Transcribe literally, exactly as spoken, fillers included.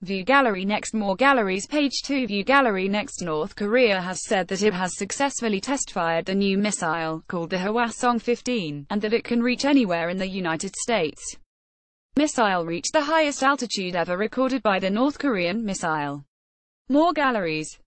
View Gallery Next. More galleries. Page two. View Gallery Next. North Korea has said that it has successfully test-fired the new missile, called the Hwasong fifteen, and that it can reach anywhere in the United States. Missile reached the highest altitude ever recorded by the North Korean missile. More galleries.